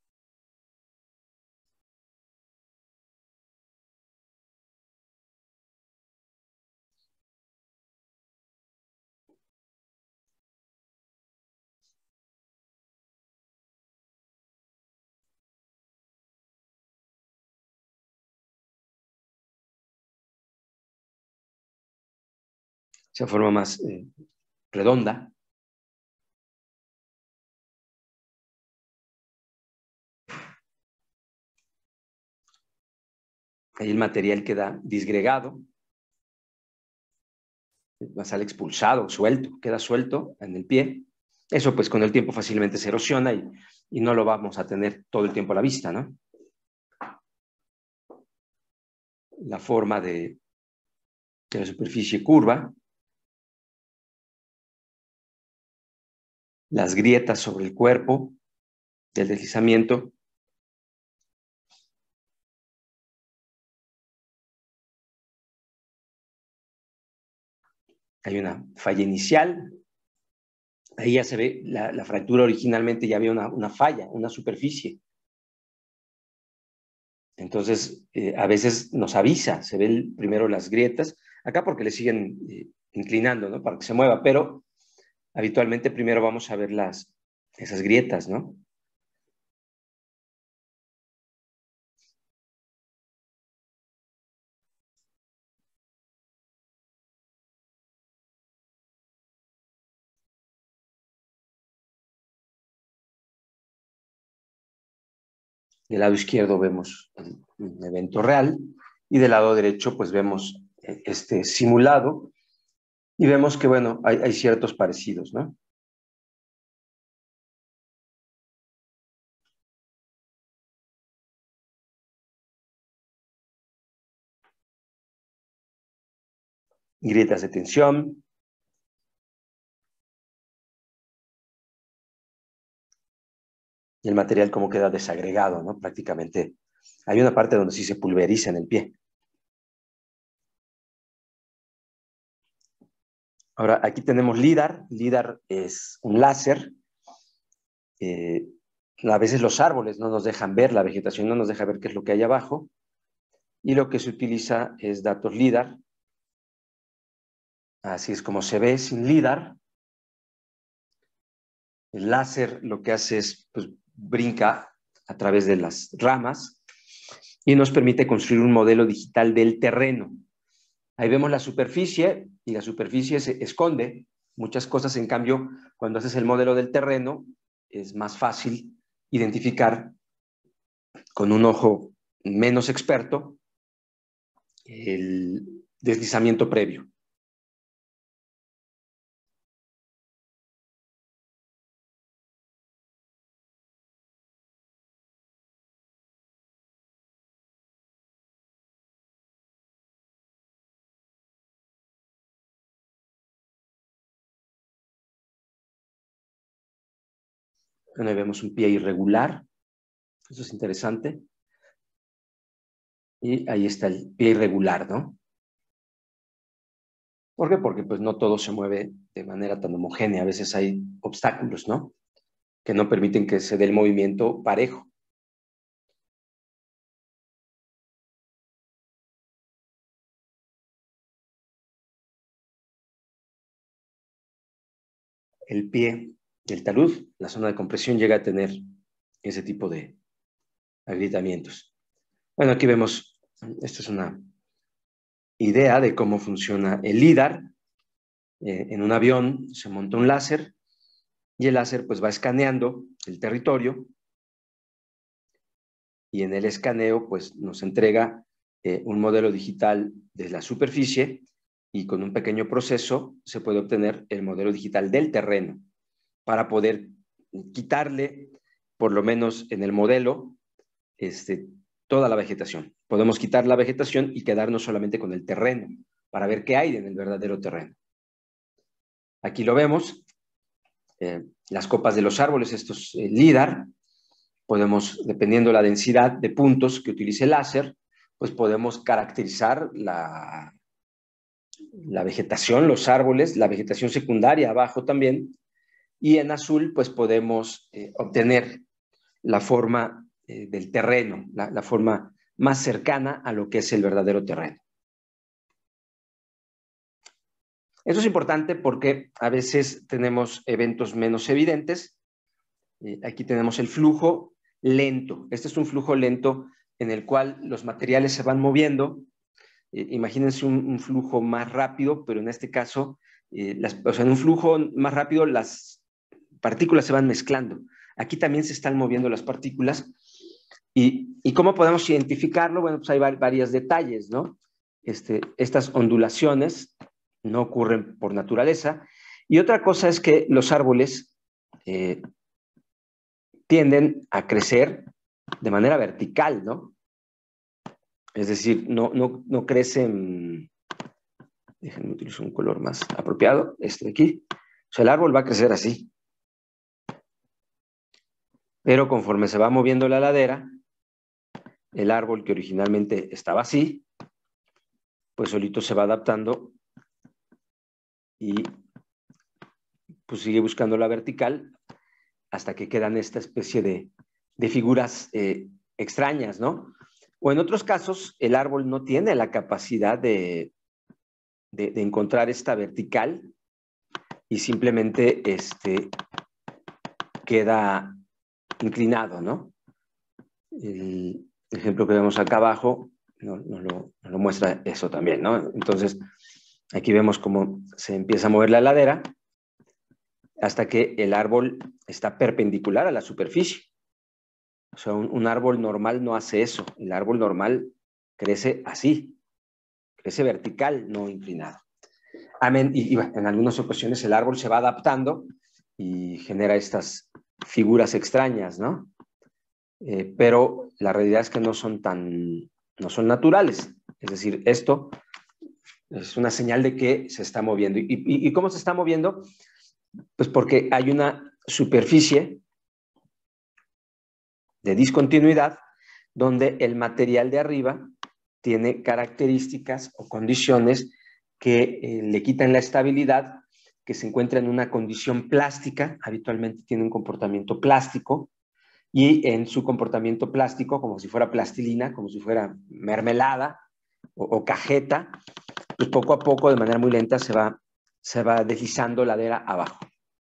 [SPEAKER 1] Se forma más redonda. Ahí el material queda disgregado, sale expulsado, suelto, queda suelto en el pie. Eso pues con el tiempo fácilmente se erosiona y no lo vamos a tener todo el tiempo a la vista, ¿no? La forma de la superficie curva, las grietas sobre el cuerpo del deslizamiento. Hay una falla inicial. Ahí ya se ve la fractura. Originalmente ya había una falla, una superficie. Entonces, a veces nos avisa, se ven primero las grietas, acá porque le siguen inclinando, ¿no? Para que se mueva, pero habitualmente primero vamos a ver esas grietas, ¿no? Del lado izquierdo vemos un evento real y del lado derecho pues vemos este simulado y vemos que, bueno, hay ciertos parecidos, ¿no? Grietas de tensión. Y el material como queda desagregado, ¿no? Prácticamente hay una parte donde sí se pulveriza en el pie. Ahora, aquí tenemos LIDAR. LIDAR es un láser. Eh, a veces los árboles no nos dejan ver, la vegetación no nos deja ver qué es lo que hay abajo. Y lo que se utiliza es datos LIDAR. Así es como se ve sin LIDAR. El láser lo que hace es, pues, brinca a través de las ramas y nos permite construir un modelo digital del terreno. Ahí vemos la superficie y la superficie se esconde muchas cosas. En cambio, cuando haces el modelo del terreno, es más fácil identificar con un ojo menos experto el deslizamiento previo. Bueno, ahí vemos un pie irregular. Eso es interesante. Y ahí está el pie irregular, ¿no? ¿Por qué? Porque pues no todo se mueve de manera tan homogénea. A veces hay obstáculos, ¿no? Que no permiten que se dé el movimiento parejo. El pie del talud, la zona de compresión, llega a tener ese tipo de agrietamientos. Bueno, aquí vemos, esto es una idea de cómo funciona el LIDAR. En un avión se monta un láser y el láser pues va escaneando el territorio y en el escaneo pues nos entrega un modelo digital de la superficie y con un pequeño proceso se puede obtener el modelo digital del terreno para poder quitarle, por lo menos en el modelo, toda la vegetación. Podemos quitar la vegetación y quedarnos solamente con el terreno para ver qué hay en el verdadero terreno. Aquí lo vemos, las copas de los árboles, estos LIDAR. Podemos, dependiendo la densidad de puntos que utilice el láser, pues podemos caracterizar la vegetación, los árboles, la vegetación secundaria abajo también, y en azul pues podemos obtener la forma del terreno, la forma más cercana a lo que es el verdadero terreno. Eso es importante porque a veces tenemos eventos menos evidentes. Aquí tenemos el flujo lento. Este es un flujo lento en el cual los materiales se van moviendo. Imagínense un flujo más rápido, pero en este caso, o sea, en un flujo más rápido las partículas se van mezclando. Aquí también se están moviendo las partículas. ¿Y cómo podemos identificarlo? Bueno, pues hay varios detalles, ¿no? Estas ondulaciones no ocurren por naturaleza. Y otra cosa es que los árboles tienden a crecer de manera vertical, ¿no? Es decir, no crecen, déjenme utilizar un color más apropiado, este de aquí. O sea, el árbol va a crecer así. Pero conforme se va moviendo la ladera, el árbol que originalmente estaba así, pues solito se va adaptando y pues sigue buscando la vertical hasta que quedan esta especie de figuras extrañas, ¿no? O en otros casos, el árbol no tiene la capacidad de encontrar esta vertical y simplemente queda inclinado, ¿no? El ejemplo que vemos acá abajo nos lo muestra eso también, ¿no? Entonces, aquí vemos cómo se empieza a mover la ladera hasta que el árbol está perpendicular a la superficie. O sea, un árbol normal no hace eso. El árbol normal crece así, crece vertical, no inclinado. Amén. Y en algunas ocasiones el árbol se va adaptando y genera estas figuras extrañas, ¿no? Pero la realidad es que no son naturales. Es decir, esto es una señal de que se está moviendo. ¿Y cómo se está moviendo? Pues porque hay una superficie de discontinuidad donde el material de arriba tiene características o condiciones que le quitan la estabilidad, que se encuentra en una condición plástica, habitualmente tiene un comportamiento plástico, y en su comportamiento plástico, como si fuera plastilina, como si fuera mermelada o cajeta, pues poco a poco, de manera muy lenta, se va deslizando ladera abajo.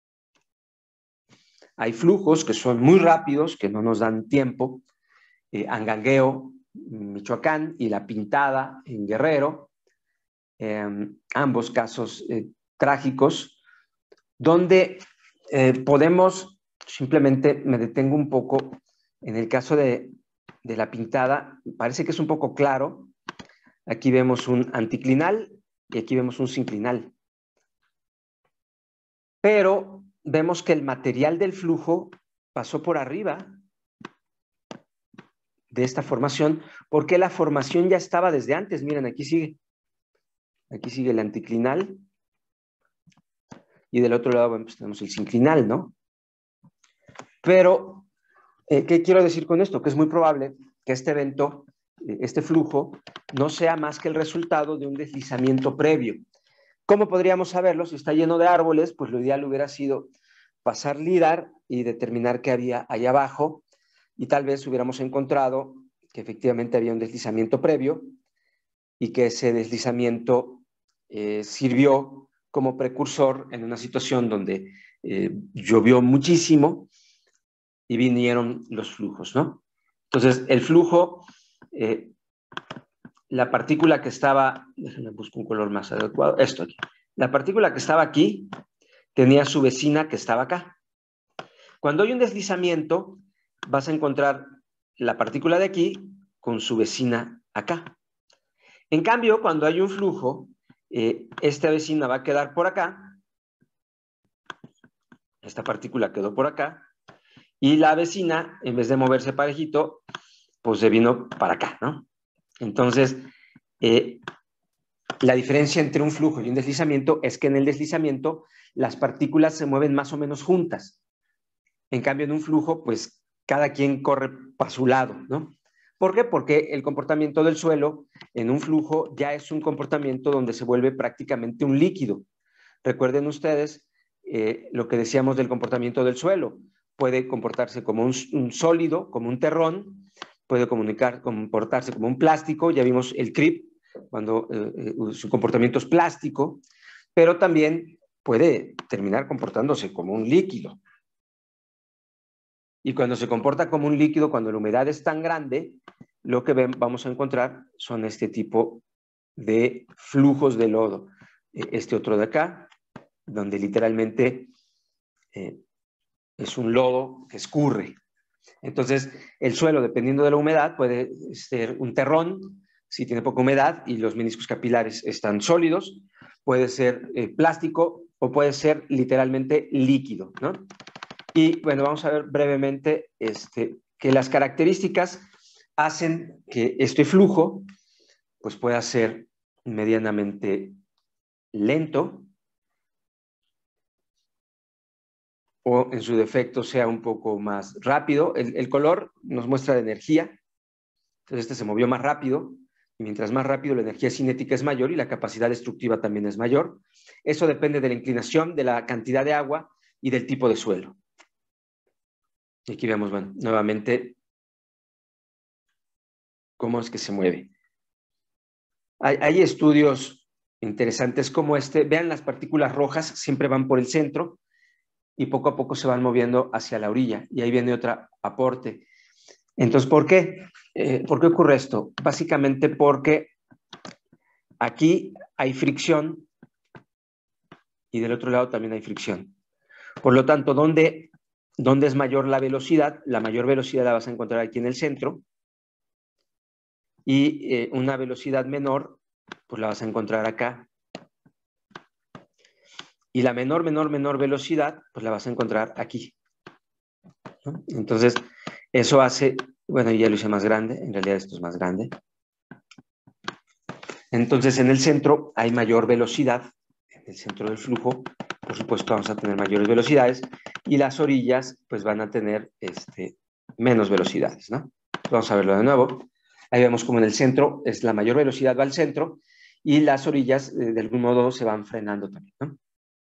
[SPEAKER 1] Hay flujos que son muy rápidos, que no nos dan tiempo. Angangueo, Michoacán, y La Pintada, en Guerrero. Ambos casos trágicos, donde podemos, simplemente me detengo un poco, en el caso de La Pintada, parece que es un poco claro. Aquí vemos un anticlinal y aquí vemos un sinclinal. Pero vemos que el material del flujo pasó por arriba de esta formación, porque la formación ya estaba desde antes. Miren, aquí sigue el anticlinal y del otro lado, bueno, pues tenemos el sinclinal, ¿no? Pero, ¿qué quiero decir con esto? Que es muy probable que este evento, este flujo, no sea más que el resultado de un deslizamiento previo. ¿Cómo podríamos saberlo? Si está lleno de árboles, pues lo ideal hubiera sido pasar LIDAR y determinar qué había ahí abajo, y tal vez hubiéramos encontrado que efectivamente había un deslizamiento previo y que ese deslizamiento sirvió como precursor en una situación donde llovió muchísimo y vinieron los flujos, ¿no? Entonces, el flujo la partícula que estaba, déjenme buscar un color más adecuado, esto aquí. La partícula que estaba aquí tenía su vecina que estaba acá. Cuando hay un deslizamiento, vas a encontrar la partícula de aquí con su vecina acá. En cambio, cuando hay un flujo, esta vecina va a quedar por acá, esta partícula quedó por acá, y la vecina, en vez de moverse parejito, pues se vino para acá, ¿no? Entonces, la diferencia entre un flujo y un deslizamiento es que en el deslizamiento las partículas se mueven más o menos juntas. En cambio, en un flujo, pues cada quien corre para su lado, ¿no? ¿Por qué? Porque el comportamiento del suelo en un flujo ya es un comportamiento donde se vuelve prácticamente un líquido. Recuerden ustedes lo que decíamos del comportamiento del suelo. Puede comportarse como un sólido, como un terrón, puede comportarse como un plástico, ya vimos el creep, cuando su comportamiento es plástico, pero también puede terminar comportándose como un líquido. Y cuando se comporta como un líquido, cuando la humedad es tan grande, lo que vamos a encontrar son este tipo de flujos de lodo. Este otro de acá, donde literalmente es un lodo que escurre. Entonces, el suelo, dependiendo de la humedad, puede ser un terrón, si tiene poca humedad y los meniscos capilares están sólidos, puede ser plástico o puede ser literalmente líquido, ¿no? Y bueno, vamos a ver brevemente que las características hacen que este flujo pues pueda ser medianamente lento o en su defecto sea un poco más rápido. El color nos muestra la energía, entonces este se movió más rápido, y mientras más rápido la energía cinética es mayor y la capacidad destructiva también es mayor. Eso depende de la inclinación, de la cantidad de agua y del tipo de suelo. Y aquí vemos, bueno, nuevamente cómo es que se mueve. Hay estudios interesantes como este. Vean, las partículas rojas siempre van por el centro y poco a poco se van moviendo hacia la orilla. Y ahí viene otro aporte. Entonces, ¿por qué? ¿Por qué ocurre esto? Básicamente porque aquí hay fricción y del otro lado también hay fricción. Por lo tanto, ¿dónde es mayor la velocidad? La mayor velocidad la vas a encontrar aquí en el centro. Y una velocidad menor, pues la vas a encontrar acá. Y la menor velocidad, pues la vas a encontrar aquí, ¿no? Entonces, eso hace, bueno, ya lo hice más grande, en realidad esto es más grande. Entonces, en el centro hay mayor velocidad, en el centro del flujo, por supuesto, vamos a tener mayores velocidades, y las orillas, pues van a tener menos velocidades, ¿no? Vamos a verlo de nuevo. Ahí vemos como en el centro es la mayor velocidad va al centro, y las orillas, de algún modo, se van frenando también, ¿no?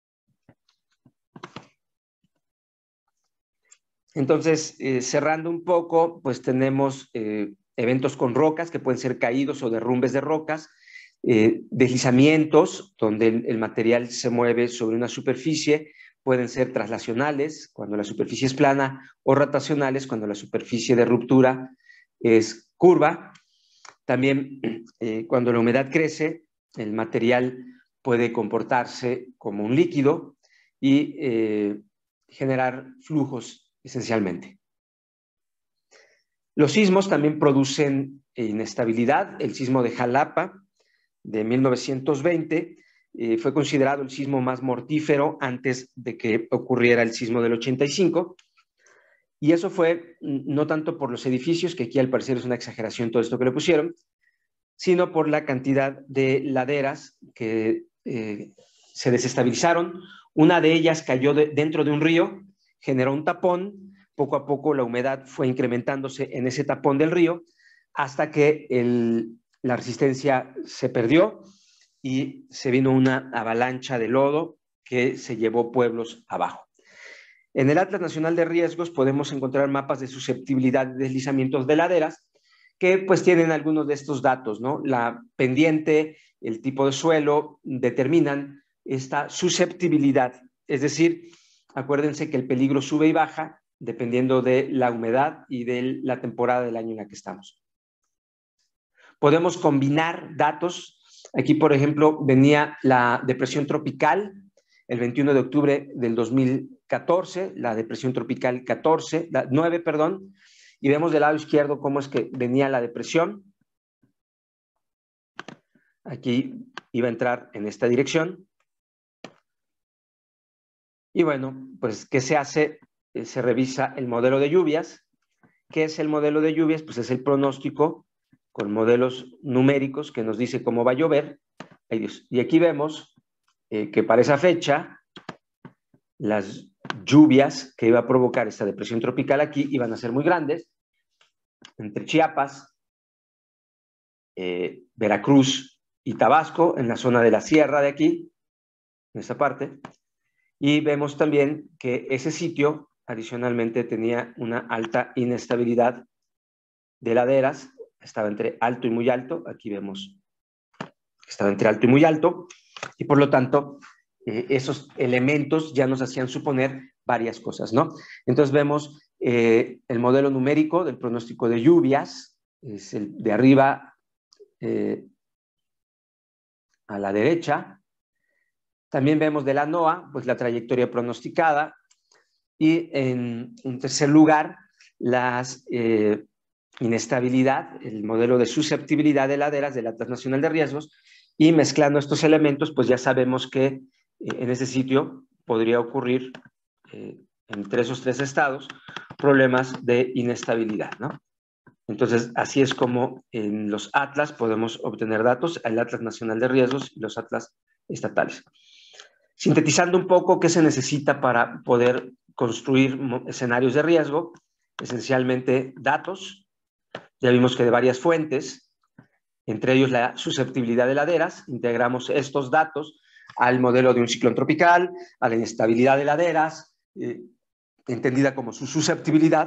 [SPEAKER 1] Entonces, cerrando un poco, pues tenemos eventos con rocas que pueden ser caídos o derrumbes de rocas, deslizamientos donde el material se mueve sobre una superficie, pueden ser traslacionales cuando la superficie es plana o rotacionales cuando la superficie de ruptura es curva. También cuando la humedad crece, el material puede comportarse como un líquido y generar flujos esencialmente. Los sismos también producen inestabilidad. El sismo de Jalapa de 1920 fue considerado el sismo más mortífero antes de que ocurriera el sismo del 85. Y eso fue no tanto por los edificios, que aquí al parecer es una exageración todo esto que le pusieron, sino por la cantidad de laderas que se desestabilizaron. Una de ellas cayó dentro de un río, generó un tapón. Poco a poco la humedad fue incrementándose en ese tapón del río hasta que la resistencia se perdió y se vino una avalancha de lodo que se llevó pueblos abajo. En el Atlas Nacional de Riesgos podemos encontrar mapas de susceptibilidad de deslizamientos de laderas que pues tienen algunos de estos datos, ¿no? La pendiente, el tipo de suelo determinan esta susceptibilidad. Es decir, acuérdense que el peligro sube y baja dependiendo de la humedad y de la temporada del año en la que estamos. Podemos combinar datos. Aquí, por ejemplo, venía la depresión tropical el 21 de octubre del 2014, la depresión tropical 9, perdón, y vemos del lado izquierdo cómo es que venía la depresión. Aquí iba a entrar en esta dirección. Y bueno, pues, ¿qué se hace? Se revisa el modelo de lluvias. ¿Qué es el modelo de lluvias? Pues es el pronóstico con modelos numéricos que nos dice cómo va a llover. Y aquí vemos que para esa fecha las lluvias que iba a provocar esta depresión tropical aquí iban a ser muy grandes, entre Chiapas, Veracruz y Tabasco, en la zona de la sierra de aquí, en esta parte. Y vemos también que ese sitio adicionalmente tenía una alta inestabilidad de laderas, estaba entre alto y muy alto. Aquí vemos que estaba entre alto y muy alto, y por lo tanto esos elementos ya nos hacían suponer varias cosas, ¿no? Entonces vemos el modelo numérico del pronóstico de lluvias, es el de arriba a la derecha. También vemos de la NOAA, pues la trayectoria pronosticada, y en tercer lugar, las inestabilidad, el modelo de susceptibilidad de laderas del Atlas Nacional de Riesgos, y mezclando estos elementos, pues ya sabemos que en ese sitio podría ocurrir entre esos tres estados problemas de inestabilidad, ¿no? Entonces, así es como en los atlas podemos obtener datos, el Atlas Nacional de Riesgos y los atlas estatales. Sintetizando un poco qué se necesita para poder construir escenarios de riesgo, esencialmente datos. Ya vimos que de varias fuentes, entre ellos la susceptibilidad de laderas, integramos estos datos al modelo de un ciclón tropical, a la inestabilidad de laderas, entendida como su susceptibilidad,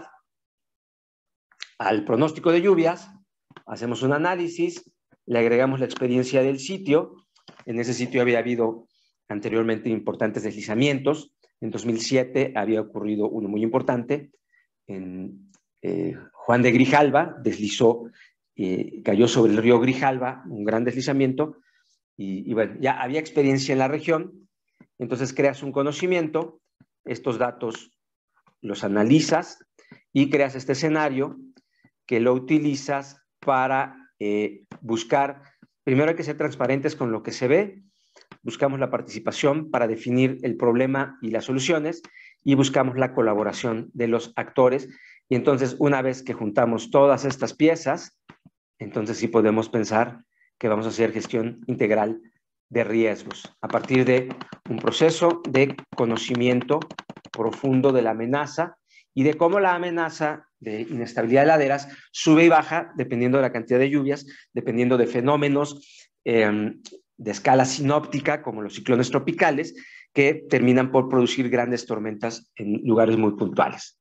[SPEAKER 1] al pronóstico de lluvias, hacemos un análisis, le agregamos la experiencia del sitio. En ese sitio había habido anteriormente importantes deslizamientos. En 2007 había ocurrido uno muy importante. En Juan de Grijalva deslizó, cayó sobre el río Grijalva, un gran deslizamiento, y bueno, ya había experiencia en la región. Entonces creas un conocimiento, estos datos los analizas y creas este escenario que lo utilizas para buscar. Primero hay que ser transparentes con lo que se ve, buscamos la participación para definir el problema y las soluciones, y buscamos la colaboración de los actores. Y entonces, una vez que juntamos todas estas piezas, entonces sí podemos pensar que vamos a hacer gestión integral de riesgos a partir de un proceso de conocimiento profundo de la amenaza y de cómo la amenaza de inestabilidad de laderas sube y baja dependiendo de la cantidad de lluvias, dependiendo de fenómenos de escala sinóptica, como los ciclones tropicales, que terminan por producir grandes tormentas en lugares muy puntuales.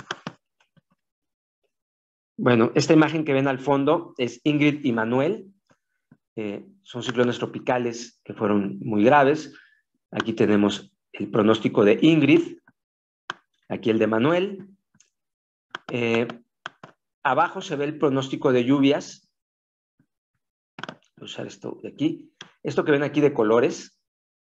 [SPEAKER 1] Bueno, esta imagen que ven al fondo es Ingrid y Manuel. Son ciclones tropicales que fueron muy graves. Aquí tenemos el pronóstico de Ingrid, aquí el de Manuel. Abajo se ve el pronóstico de lluvias. Voy a usar esto de aquí. Esto que ven aquí de colores,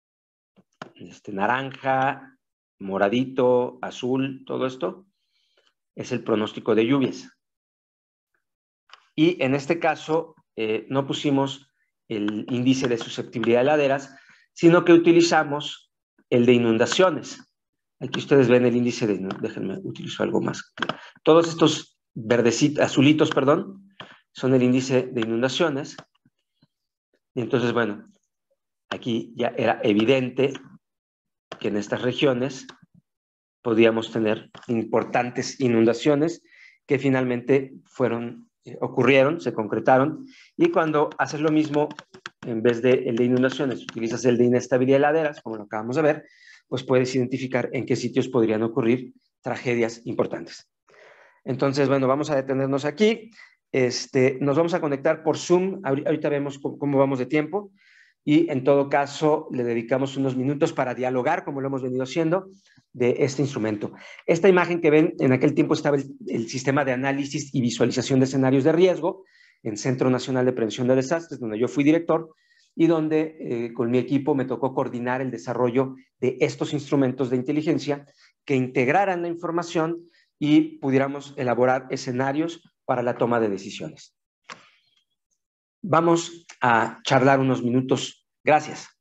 [SPEAKER 1] naranja, moradito, azul, todo esto, es el pronóstico de lluvias. Y en este caso no pusimos el índice de susceptibilidad de laderas, sino que utilizamos el de inundaciones. Aquí ustedes ven el índice de... Déjenme, utilizo algo más. Todos estos verdecitos, azulitos, perdón, son el índice de inundaciones. Y entonces, bueno, aquí ya era evidente que en estas regiones podíamos tener importantes inundaciones que finalmente ocurrieron, se concretaron. Y cuando haces lo mismo, en vez de el de inundaciones, utilizas el de inestabilidad de laderas, como lo acabamos de ver, pues puedes identificar en qué sitios podrían ocurrir tragedias importantes. Entonces, bueno, vamos a detenernos aquí. Nos vamos a conectar por Zoom. Ahorita vemos cómo vamos de tiempo. Y en todo caso, le dedicamos unos minutos para dialogar, como lo hemos venido haciendo, de este instrumento. Esta imagen que ven, en aquel tiempo estaba el sistema de análisis y visualización de escenarios de riesgo, en Centro Nacional de Prevención de Desastres, donde yo fui director, y donde con mi equipo me tocó coordinar el desarrollo de estos instrumentos de inteligencia que integraran la información y pudiéramos elaborar escenarios para la toma de decisiones. Vamos a charlar unos minutos. Gracias.